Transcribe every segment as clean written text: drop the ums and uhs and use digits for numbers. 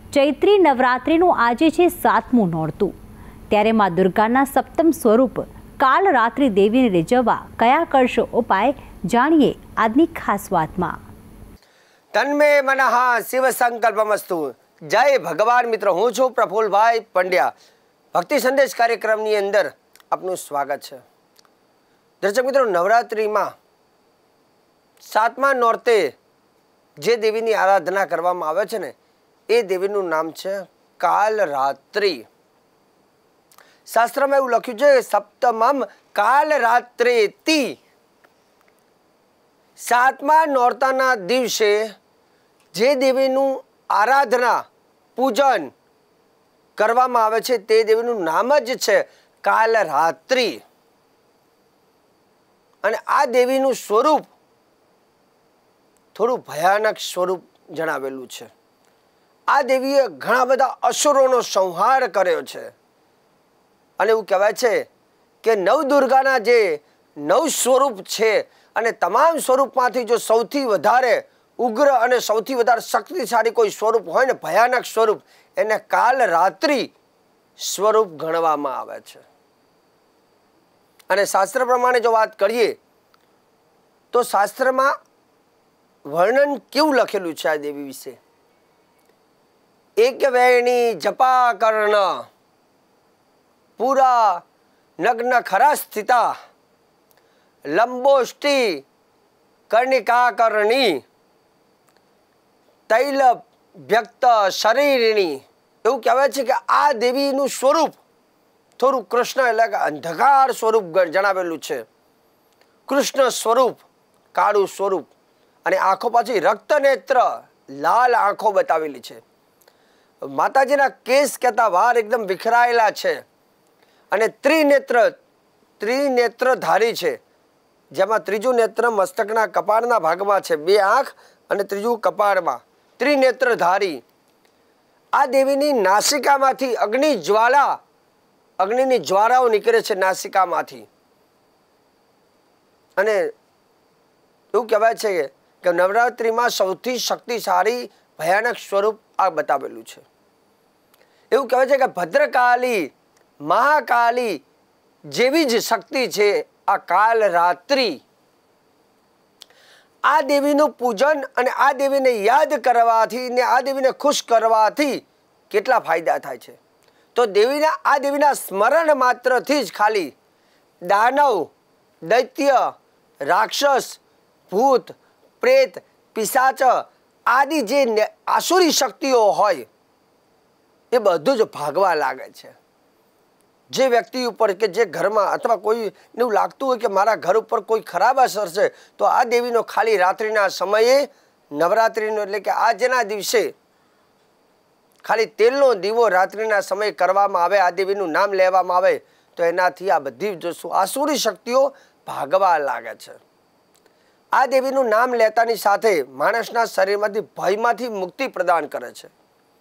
ચૈત્રી નવરાત્રિનું આજે છે 7મું નોરતું। ત્યારે માં દુર્ગાના સપ્તમ સ્વરૂપ કાલરાત્રિ દેવીને રીઝવવા કયા કરશો ઉપાય, જાણીએ આજની ખાસ વાતમાં। તન્મે મનઃ શિવ સંકલ્પમસ્તુ। જય ભગવાન મિત્રો, હું છું પ્રફુલભાઈ પંડ્યા। ભક્તિ સંદેશ કાર્યક્રમની અંદર આપનું સ્વાગત છે। દર્શક મિત્રો, નવરાત્રિમાં 7મા નોરતે જે દેવીની આરાધના કરવામાં આવે છે ને, એ દેવીનું નામ છે કાલરાત્રિ। શાસ્ત્રમાં એવું લખ્યું છે, સપ્તમમ કાલરાત્રેતિ। 7મા નોરતાના દિવસે જે દેવીનું આરાધના પૂજન કરવામાં આવે છે તે દેવીનું નામ જ છે કાલરાત્રિ। અને આ દેવીનું સ્વરૂપ થોડું ભયાનક સ્વરૂપ જણાવેલું છે। આ દેવીએ ઘણા બધા અસુરોનો સંહાર કર્યો છે। અને એવું કહેવાય છે કે નવદુર્ગાના જે 9 સ્વરૂપ છે, અને તમામ સ્વરૂપમાંથી જો સૌથી વધારે ઉગ્ર અને સૌથી વધારે શક્તિશાળી કોઈ સ્વરૂપ હોય ને, ભયાનક સ્વરૂપ, એને કાલરાત્રિ સ્વરૂપ ગણવામાં આવે છે। અને શાસ્ત્ર પ્રમાણે જો વાત કરીએ તો શાસ્ત્રમાં વર્ણન કેવું લખેલું છે આ દેવી વિશે। એક વેણી જપાકર્ણ પૂરા નગ્ન ખરા સ્થિતા લંબોષ્ટિ કર્ણિકાકર્ણી તૈલ વ્યક્ત શરીરિણી। એવું કહેવાય છે કે આ દેવીનું સ્વરૂપ થોડું કૃષ્ણ એટલે કે અંધકાર સ્વરૂપ જણાવેલું છે। કૃષ્ણ સ્વરૂપ, કાળું સ્વરૂપ, અને આંખો પાછી રક્તનેત્ર લાલ આંખો બતાવેલી છે। માતાજીના કેસ કહેતા વાર એકદમ વિખરાયેલા છે, અને ત્રિનેત્રધારી છે, જેમાં ત્રીજું નેત્ર મસ્તકના કપાળના ભાગમાં છે, 2 આંખ અને ત્રીજું કપાળમાં, ત્રિનેત્રધારી। આ દેવીની નાસિકામાંથી અગ્નિની જ્વાળાઓ નીકળે છે નાસિકામાંથી। અને એવું કહેવાય છે કે નવરાત્રિમાં સૌથી શક્તિશાળી ભયાનક સ્વરૂપ આ બતાવેલું છે। એવું કહેવાય છે કે ભદ્રકાલી, મહાકાલી જેવી જ શક્તિ છે આ કાલરાત્રિ। આ દેવીનું પૂજન અને આ દેવીને યાદ કરવાથી ને આ દેવીને ખુશ કરવાથી કેટલા ફાયદા થાય છે, તો આ દેવીના સ્મરણ માત્રથી જ ખાલી દાનવ, દૈત્ય, રાક્ષસ, ભૂત, પ્રેત, પિશાચ આદિ જે આસુરી શક્તિઓ હોય એ બધું જ ભાગવા લાગે છે। જે વ્યક્તિ ઉપર કે જે ઘરમાં અથવા કોઈ એવું લાગતું હોય કે મારા ઘર ઉપર કોઈ ખરાબ અસર છે, તો આ દેવીનો ખાલી રાત્રિના સમયે, નવરાત્રિનો એટલે કે આજના દિવસે ખાલી તેલનો દીવો રાત્રિના સમયે કરવામાં આવે, આ દેવીનું નામ લેવામાં આવે, તો એનાથી આ બધી જ આસુરી શક્તિઓ ભાગવા લાગે છે। આ દેવીનું નામ લેતાની સાથે માણસના શરીરમાંથી ભયમાંથી મુક્તિ પ્રદાન કરે છે।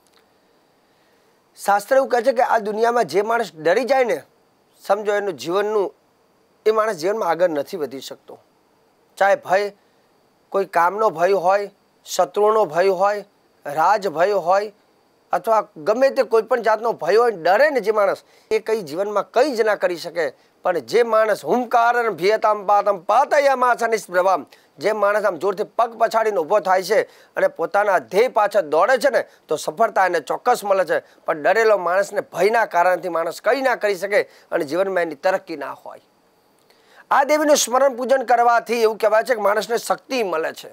શાસ્ત્ર એવું કહે છે કે આ દુનિયામાં જે માણસ ડરી જાય ને, સમજો એનું એ માણસ જીવનમાં આગળ નથી વધી શકતો। ચાહે ભય, કોઈ કામનો ભય હોય, શત્રુનો ભય હોય, રાજ ભય હોય, અથવા ગમે તે કોઈ પણ જાતનો ભય હોય, ડરે ને જે માણસ, એ કંઈ જીવનમાં કંઈ જ ના કરી શકે। પણ જે માણસ હુંકારન ભિયતામ પાતમ પાતયામાસ નિષ્પ્રભામ, જે માણસ આમ જોરથી પગ પછાડીને ઊભો થાય છે અને પોતાના ધ્યેય પાછળ દોડે છે ને, તો સફળતા એને ચોક્કસ મળે છે। પણ ડરેલો માણસને ભયના કારણથી માણસ કંઈ ના કરી શકે અને જીવનમાં એની તરક્કી ના હોય। આ દેવીનું સ્મરણ પૂજન કરવાથી એવું કહેવાય છે કે માણસને શક્તિ મળે છે।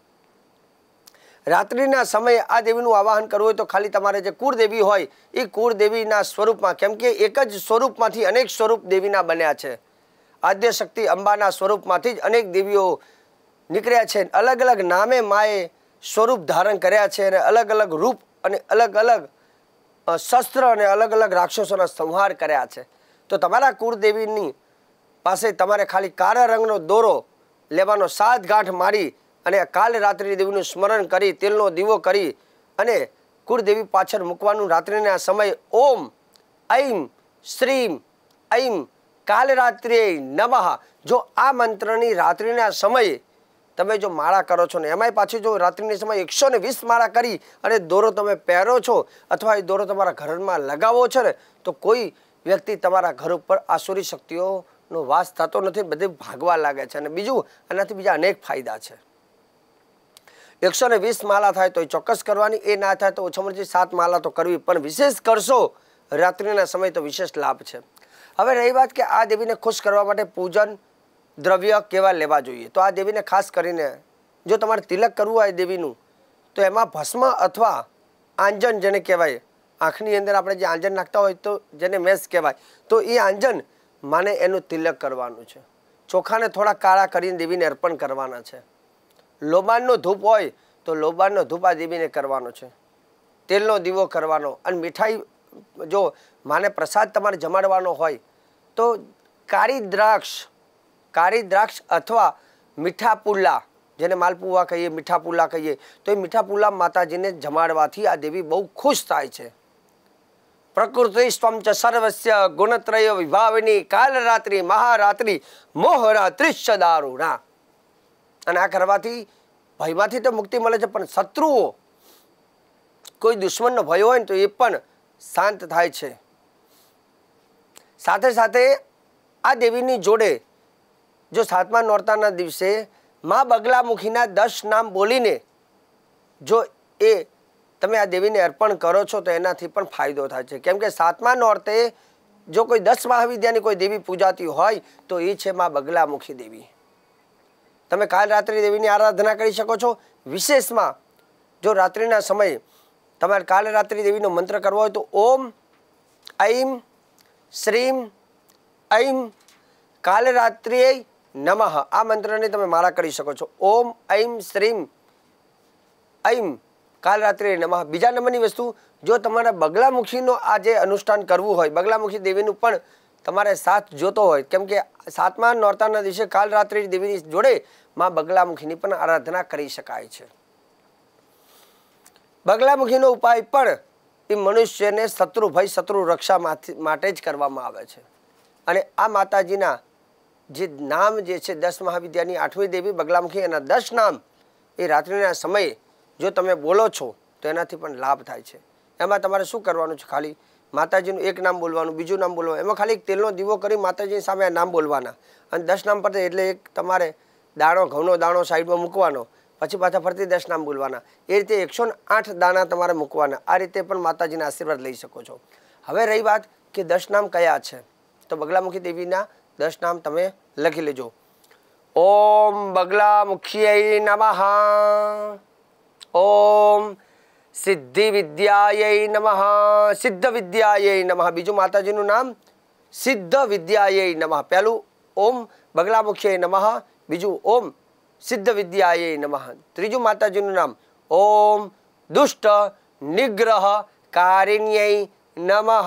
રાત્રિના સમયે આ દેવીનું આવાહન કરવું હોય તો ખાલી તમારે જે કુળદેવી હોય એ કુળદેવીના સ્વરૂપમાં, કેમ કે એક જ સ્વરૂપમાંથી અનેક સ્વરૂપ દેવીના બન્યા છે। આદ્ય શક્તિ અંબાના સ્વરૂપમાંથી જ અનેક દેવીઓ નીકળ્યા છે। અલગ અલગ નામે માએ સ્વરૂપ ધારણ કર્યા છે, અને અલગ અલગ રૂપ અને અલગ અલગ શસ્ત્ર અને અલગ અલગ રાક્ષસોના સંહાર કર્યા છે। તો તમારા કુળદેવીની પાસે તમારે ખાલી કાળા રંગનો દોરો લેવાનો, 7 ગાંઠ મારી અને કાલરાત્રિ દેવીનું સ્મરણ કરી, તેલનો દીવો કરી અને કુળદેવી પાછળ મૂકવાનું રાત્રિના સમયે ઓમ ઐમ શ્રીમ ઐમ કાલરાત્રિ નમઃ, જો આ મંત્રની રાત્રિના સમયે તમે જો માળા કરો છો ને એમાંય પાછી જો રાત્રિની સમય 120 માળા કરી અને દોરો તમે પહેરો છો અથવા એ દોરો તમારા ઘરમાં લગાવો છો ને તો કોઈ વ્યક્તિ તમારા ઘર ઉપર આસુરી શક્તિઓનો વાસ થતો નથી, બધે ભાગવા લાગે છે. અને બીજું આનાથી બીજા અનેક ફાયદા છે. 120 માળા થાય તો એ ચોક્કસ કરવાની, એ ના થાય તો ઓછામાં ઓછી 7 માળા તો કરવી, પણ વિશેષ કરશો રાત્રિના સમય તો વિશેષ લાભ છે. હવે રહી વાત કે આ દેવીને ખુશ કરવા માટે પૂજન દ્રવ્ય કેવા લેવા જોઈએ, તો આ દેવીને ખાસ કરીને જો તમારે તિલક કરવું હોય દેવીનું તો એમાં ભસ્મ અથવા આંજન જેને કહેવાય, આંખની અંદર આપણે જે આંજન નાખતા હોય તો જેને મેસ કહેવાય, તો એ આંજન માને એનું તિલક કરવાનું છે. ચોખાને થોડા કાળા કરીને દેવીને અર્પણ કરવાના છે. લોબાનનો ધૂપ હોય તો લોબાનનો ધૂપ આ દેવીને કરવાનો છે. તેલનો દીવો કરવાનો, અને મીઠાઈ જો માને પ્રસાદ તમારે જમાડવાનો હોય તો કાળી દ્રાક્ષ અથવા મીઠા પુલ્લા, જેને માલપુવા કહીએ, મીઠા પુલ્લા કહીએ, તો એ મીઠા પુલ્લા માતાજીને જમાડવાથી આ દેવી બહુ ખુશ થાય છે. પ્રકૃતિ સ્વમ ચ સર્વસ્ય ગુણત્રય વિભાવિની કાલરાત્રિ મહારાત્રિ મોહરાત્રિશ્ચ દારુણા. અને આ કરવાથી ભયમાંથી તો મુક્તિ મળે છે, પણ શત્રુઓ કોઈ દુશ્મનનો ભય હોય ને તો એ પણ શાંત થાય છે. સાથે સાથે આ દેવીની જોડે જો 7મા નોરતાના દિવસે મા બગલામુખીના 10 નામ બોલીને જો એ તમે આ દેવીને અર્પણ કરો છો તો એનાથી પણ ફાયદો થાય છે. કેમ કે 7મા નોરતે જો કોઈ 10 મહાવિદ્યાની કોઈ દેવી પૂજાતી હોય તો એ છે મા બગલામુખી દેવી. તમે કાલ રાત્રિ દેવીની આરાધના કરી શકો છો. વિશેષમાં જો રાત્રિના સમયે તમારે કાલ રાત્રિ દેવીનો મંત્ર કરવો હોય તો ઓમ ઐમ શ્રીમ ઐમ કાલરાત્રિય નમઃ આ મંત્રની તમે માળા કરી શકો છો. ઓમ ઐમ શ્રીમ ઐમ કાલરાત્રિય નમઃ. બીજા નંબરની વસ્તુ, જો તમારા બગલામુખીનો આ જે અનુષ્ઠાન કરવું હોય, બગલામુખી દેવીનું પણ તમારે સાથ જોતો હોય, કેમ કે 7મા નોરતાના દિવસે કાલરાત્રિ દેવીની જોડે માં બગલામુખીની પણ આરાધના કરી શકાય છે. બગલામુખીનો ઉપાય પણ એ મનુષ્યને શત્રુ ભય શત્રુ રક્ષા માટે જ કરવામાં આવે છે. અને આ માતાજીના જે નામ જે છે 10 મહાવિદ્યાની 8મી દેવી બગલામુખી, એના 10 નામ એ રાત્રિના સમયે જો તમે બોલો છો તો એનાથી પણ લાભ થાય છે. એમાં તમારે શું કરવાનું છે, ખાલી માતાજીનું એક નામ બોલવાનું, બીજું નામ બોલવાનું, એમાં ખાલી એક તેલનો દીવો કરી માતાજીની સામે આ નામ બોલવાના, અને 10 નામ પરથી એટલે એક તમારે દાણો, ઘઉંનો દાણો સાઈડમાં મૂકવાનો, પછી પાછા ફરતી 10 નામ બોલવાના. એ રીતે 108 દાણા તમારે મૂકવાના. આ રીતે પણ માતાજીના આશીર્વાદ લઈ શકો છો. હવે રહી વાત કે 10 નામ કયા છે, તો બગલામુખી દેવીના 10 નામ તમે લખી લેજો. ઓમ બગલામુખ્યై નમઃ, ઓમ સિદ્ધિ વિદ્યાयै નમઃ, સિદ્ધ વિદ્યાयै નમઃ. બીજું માતાજીનું નામ સિદ્ધ વિદ્યાयै નમઃ. પહેલું ઓમ બગલામુખ્યై નમઃ, બીજું ઓમ સિદ્ધ વિદ્યાयै નમઃ. ત્રીજું માતાજીનું નામ ઓમ દુષ્ટ નિગ્રહ કારિણ્યై નમઃ.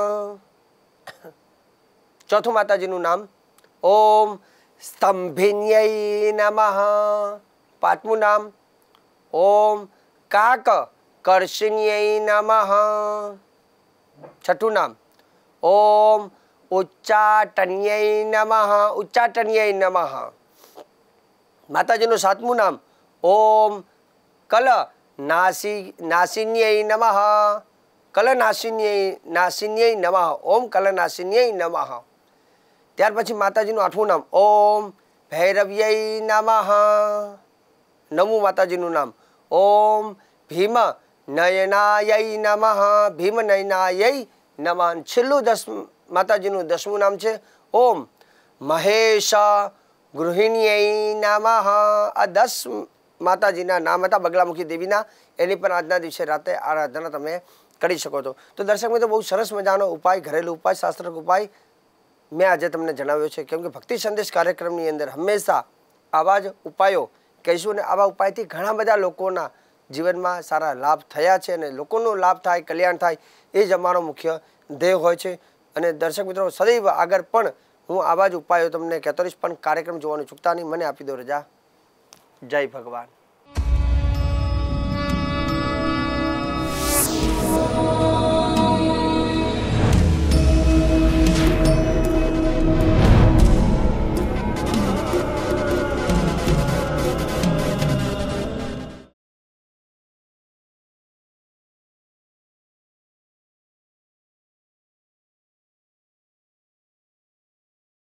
ચોથું માતાજીનું નામ ઓમ સ્તંભિન્યై નમઃ. પાંચમું નામ ઓમ કાક કર્ષિન્યై નમઃ. છઠ્ઠું નામ ઓમ ઉચ્ચાટન્યై નમઃ, ઉચ્ચાટન્યై નમઃ. માતાજીનું સાતમું નામ ઓમ કલ નાસિન્યై નમઃ, કલ નાસિન્યై નમઃ, ઓમ કલ નાસિન્યై નમઃ. ત્યાર પછી માતાજીનું આઠમું નામ ઓમ ભૈરવ્યై નમઃ. નવમું માતાજીનું નામ ઓમ ભીમ નયનાयै નમઃ, ભીમ નયનાयै નમઃ. છેલ્લું માતાજીનું 10મું નામ છે ઓમ મહેશ ગૃહિણ્યై નમઃ. આ 10 માતાજીના નામ હતા બગલામુખી દેવીના. એની પણ આજના દિવસે રાતે આરાધના તમે કરી શકો છો. તો દર્શક મિત્રો, બહુ સરસ મજાનો ઉપાય, ઘરેલું ઉપાય, શાસ્ત્રક ઉપાય મેં આજે તમને જણાવ્યો છે. કેમ કે ભક્તિ સંદેશ કાર્યક્રમની અંદર હંમેશા આવા જ ઉપાયો કહીશું, અને આવા ઉપાયથી ઘણા બધા લોકોના જીવનમાં સારા લાભ થયા છે, અને લોકોનો લાભ થાય, કલ્યાણ થાય, એ જ અમારો મુખ્ય ધ્યેય હોય છે. અને દર્શક મિત્રો, સદૈવ આગળ પણ હું આવા જ ઉપાયો તમને કહેતો રહીશ, પણ કાર્યક્રમ જોવાનું ચૂકતા નહીં. મને આપી દો રજા. જય ભગવાન.